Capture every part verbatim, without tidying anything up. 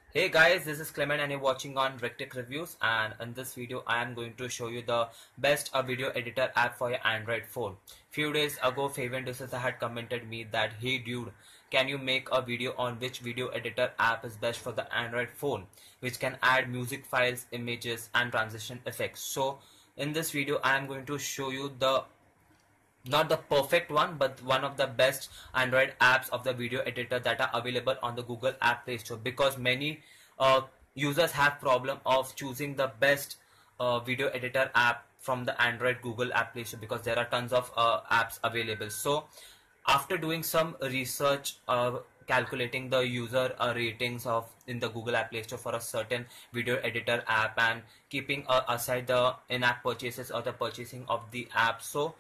Hey guys, this is Clement and you're watching on Rectic Reviews, and in this video I am going to show you the best uh, video editor app for your Android phone. Few days ago Fabian D'Souza had commented me that, hey dude, can you make a video on which video editor app is best for the Android phone, which can add music files, images and transition effects. So in this video I am going to show you the not the perfect one, but one of the best Android apps of the video editor that are available on the Google App Play Store, because many uh, users have problem of choosing the best uh, video editor app from the Android Google App Play Store, because there are tons of uh, apps available. So after doing some research, uh, calculating the user uh, ratings of in the Google App Play Store for a certain video editor app, and keeping uh, aside the in-app purchases or the purchasing of the app, so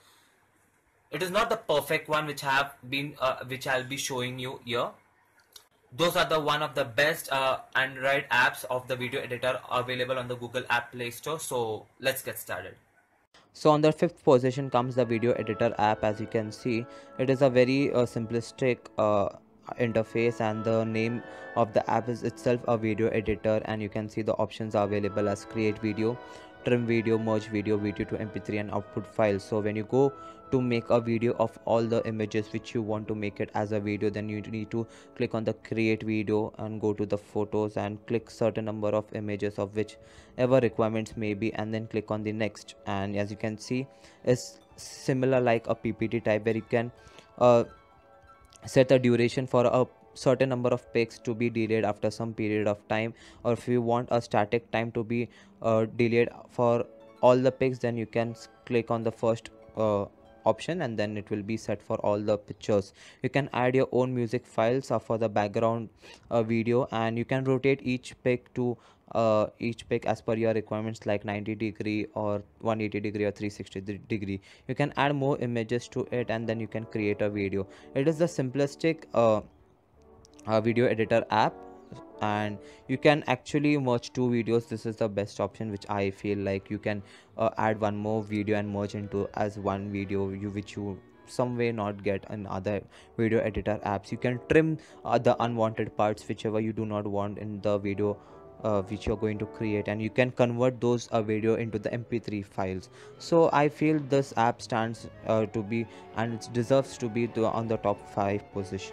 it is not the perfect one which have been uh, which I'll be showing you here. Those are the one of the best uh, Android apps of the video editor available on the Google App Play Store. So let's get started. So on the fifth position comes the video editor app. As you can see, it is a very uh, simplistic uh, interface, and the name of the app is itself a video editor, and you can see the options are available as create video, trim video, merge video, video to M P three and output files. So when you go to make a video of all the images which you want to make it as a video, then you need to click on the create video and go to the photos and click certain number of images of whichever requirements may be, and then click on the next. And as you can see, it's similar like a P P T type, where you can uh, set a duration for a certain number of pics to be delayed after some period of time, or if you want a static time to be uh, delayed for all the pics, then you can click on the first uh, option, and then it will be set for all the pictures. You can add your own music files uh, for the background uh, video, and you can rotate each pic to uh, each pic as per your requirements, like ninety degree or one eighty degree or three sixty degree. You can add more images to it, and then you can create a video. It is the simplistic uh, uh, video editor app, and you can actually merge two videos. This is the best option, which I feel like. You can uh, add one more video and merge into as one video, you which you some way not get in other video editor apps. You can trim uh, the unwanted parts whichever you do not want in the video uh, which you're going to create, and you can convert those uh, video into the M P three files. So I feel this app stands uh, to be, and it deserves to be the, on the top five position.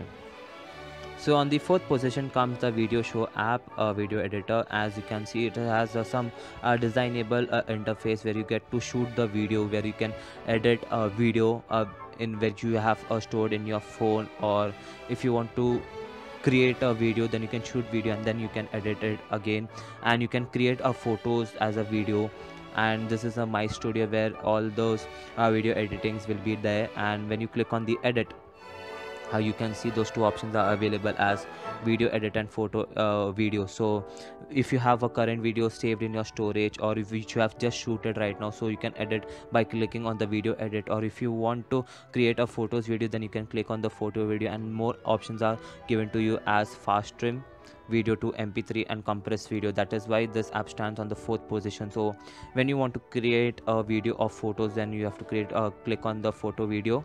So on the fourth position comes the Video Show app, uh, video editor. As you can see, it has uh, some uh, designable uh, interface where you get to shoot the video, where you can edit a video uh, in which you have uh, stored in your phone, or if you want to create a video, then you can shoot video and then you can edit it again, and you can create a photos as a video. And this is a My Studio where all those uh, video editings will be there, and when you click on the edit, how you can see those two options are available as video edit and photo uh, video. So if you have a current video saved in your storage, or if which you have just shooted right now, so you can edit by clicking on the video edit. Or if you want to create a photos video, then you can click on the photo video, and more options are given to you as fast trim video to M P three and compressed video. That is why this app stands on the fourth position. So when you want to create a video of photos, then you have to create a click on the photo video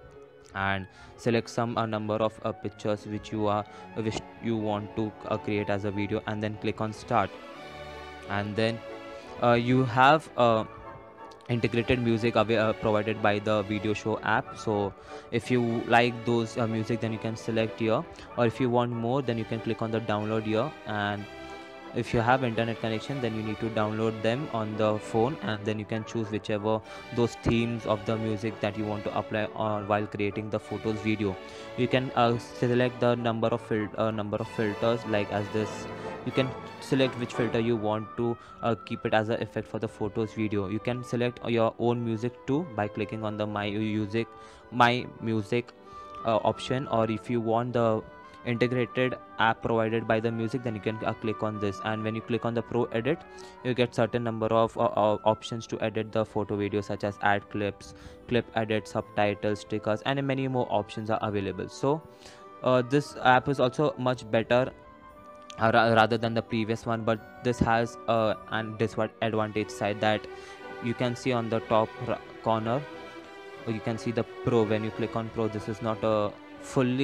and select some a number of uh, pictures which you are which you want to uh, create as a video, and then click on start. And then uh, you have uh, integrated music away, uh, provided by the Video Show app. So if you like those uh, music, then you can select here, or if you want more, then you can click on the download here. And if you have internet connection, then you need to download them on the phone, and then you can choose whichever those themes of the music that you want to apply on while creating the photos video. You can uh, select the number of fil uh, number of filters, like as this. You can select which filter you want to uh, keep it as an effect for the photos video. You can select your own music too by clicking on the my music my music uh, option, or if you want the integrated app provided by the music, then you can uh, click on this. And when you click on the pro edit, you get certain number of uh, uh, options to edit the photo video, such as add clips, clip edit, subtitles, stickers, and many more options are available. So uh, this app is also much better uh, ra rather than the previous one, but this has uh, an disadvantage side, that you can see on the top corner, you can see the pro. When you click on pro, this is not a fully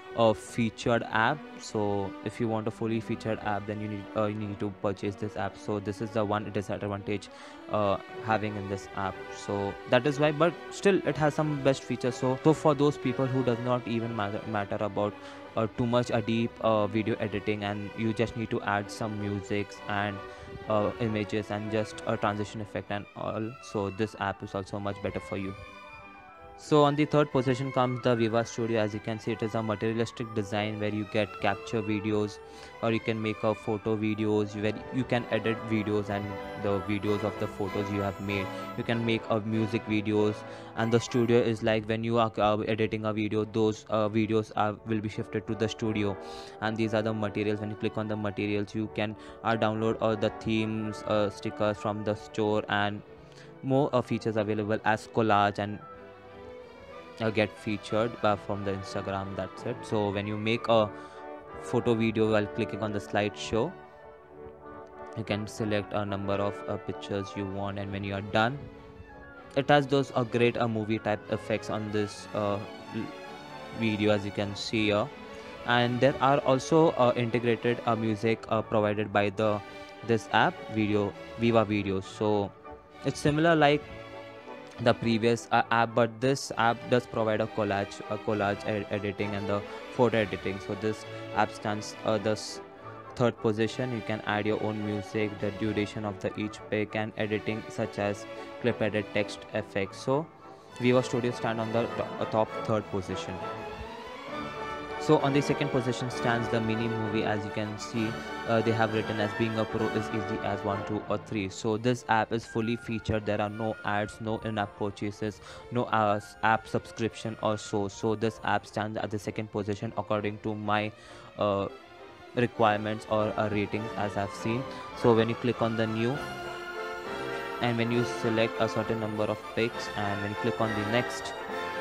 a featured app. So if you want a fully featured app, then you need uh, you need to purchase this app. So this is the one disadvantage uh, having in this app. So that is why, but still it has some best features. So so for those people who does not even matter, matter about uh, too much a deep uh, video editing, and you just need to add some musics and uh, images and just a transition effect and all, so this app is also much better for you. So on the third position comes the Viva Studio. As you can see, it is a materialistic design where you get capture videos, or you can make a photo videos where you can edit videos and the videos of the photos you have made. You can make a music videos, and the studio is like when you are uh, editing a video, those uh, videos are will be shifted to the studio, and these are the materials. When you click on the materials, you can uh, download all the themes, uh, stickers from the store, and more uh, features available as collage and uh, get featured uh, from the Instagram. That's it. So when you make a photo video while clicking on the slideshow, you can select a number of uh, pictures you want, and when you are done, it has those uh, great uh, movie type effects on this uh, video, as you can see here. And there are also uh, integrated uh, music uh, provided by the this app video Viva Videos. So it's similar like the previous uh, app, but this app does provide a collage a collage ed- editing and the photo editing. So this app stands uh, this third position. You can add your own music, the duration of the each pic, and editing such as clip edit, text effects. So Viva Studio stand on the to- uh, top third position. So on the second position stands the mini movie. As you can see, uh, they have written as being a pro is easy as one, two, or three. So this app is fully featured. There are no ads, no in-app purchases, no uh, app subscription or so. So this app stands at the second position according to my uh, requirements or uh, ratings as I've seen. So when you click on the new, and when you select a certain number of pics, and when you click on the next,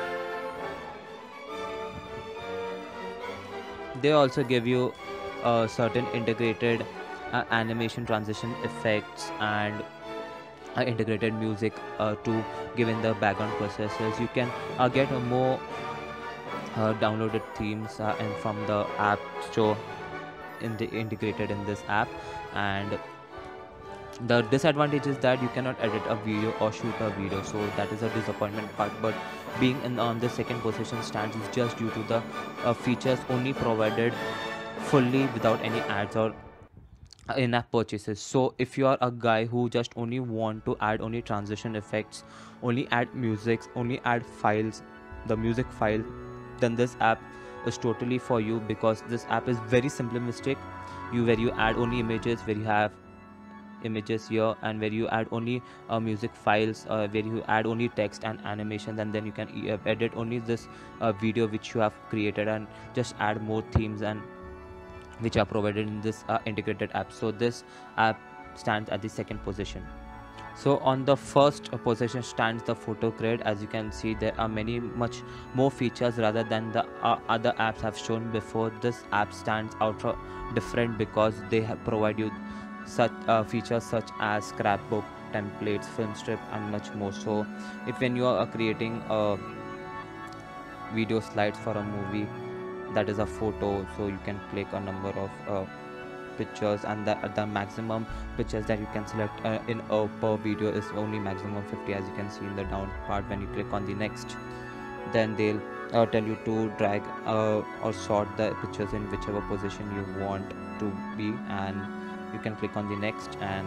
they also give you uh, certain integrated uh, animation transition effects and uh, integrated music uh, to give in the background processes. You can uh, get a more uh, downloaded themes uh, and from the app store in the integrated in this app. And the disadvantage is that you cannot edit a video or shoot a video, so that is a disappointment part. But being in on the second position stands is just due to the uh, features only provided fully without any ads or in-app purchases. So if you are a guy who just only want to add only transition effects, only add music, only add files, the music file, then this app is totally for you, because this app is very simplistic. You where you add only images, where you have images here, and where you add only uh, music files, uh, where you add only text and animation, and then you can e- uh, edit only this uh, video which you have created, and just add more themes and which are provided in this uh, integrated app. So this app stands at the second position. So on the first uh, position stands the photo grid. As you can see, there are many much more features rather than the uh, other apps I've shown before. This app stands out uh, different because they have provide you such uh, features such as scrapbook, templates, film strip, and much more. So if when you are creating a video slides for a movie, that is a photo, so you can click a number of uh, pictures, and the, the maximum pictures that you can select uh, in a per video is only maximum fifty. As you can see in the down part, when you click on the next, then they'll uh, tell you to drag uh, or sort the pictures in whichever position you want to be, and you can click on the next. And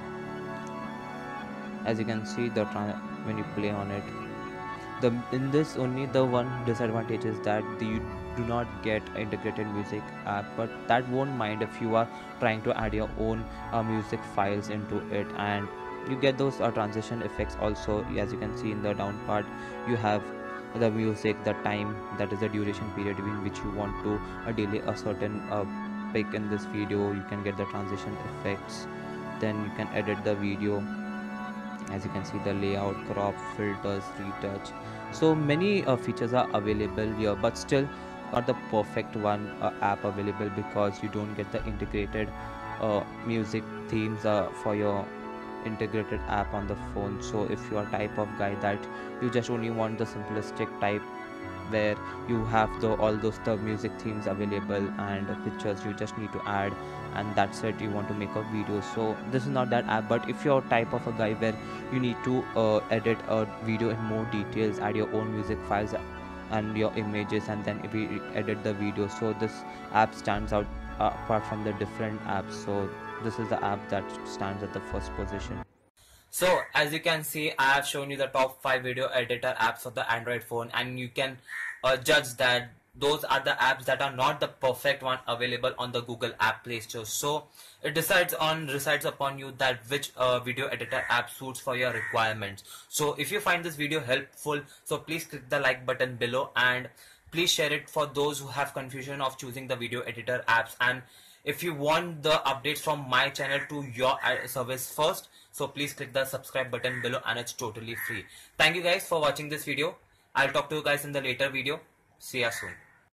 as you can see, the tra- when you play on it, the in this only the one disadvantage is that the, you do not get integrated music app, but that won't mind if you are trying to add your own uh, music files into it, and you get those uh, transition effects also. As you can see in the down part, you have the music, the time, that is the duration period in which you want to uh, delay a certain uh, pic in this video. You can get the transition effects, then you can edit the video. As you can see, the layout, crop, filters, retouch, so many uh, features are available here, but still not the perfect one uh, app available, because you don't get the integrated uh, music themes uh, for your integrated app on the phone. So if you are type of guy that you just only want the simplistic type where you have the all those the music themes available and pictures you just need to add, and that's it, you want to make a video. So this is not that app. But if you're type of a guy where you need to uh, edit a video in more details, add your own music files and your images, and then if we edit the video, so this app stands out uh, apart from the different apps. So this is the app that stands at the first position. So as you can see, I have shown you the top five video editor apps for the Android phone, and you can uh, judge that those are the apps that are not the perfect one available on the Google App Play Store. So it decides on resides upon you that which uh, video editor app suits for your requirements. So if you find this video helpful, so please click the like button below, and please share it for those who have confusion of choosing the video editor apps. And if you want the updates from my channel to your service first, so please click the subscribe button below, and it's totally free. Thank you guys for watching this video. I'll talk to you guys in the later video. See ya soon.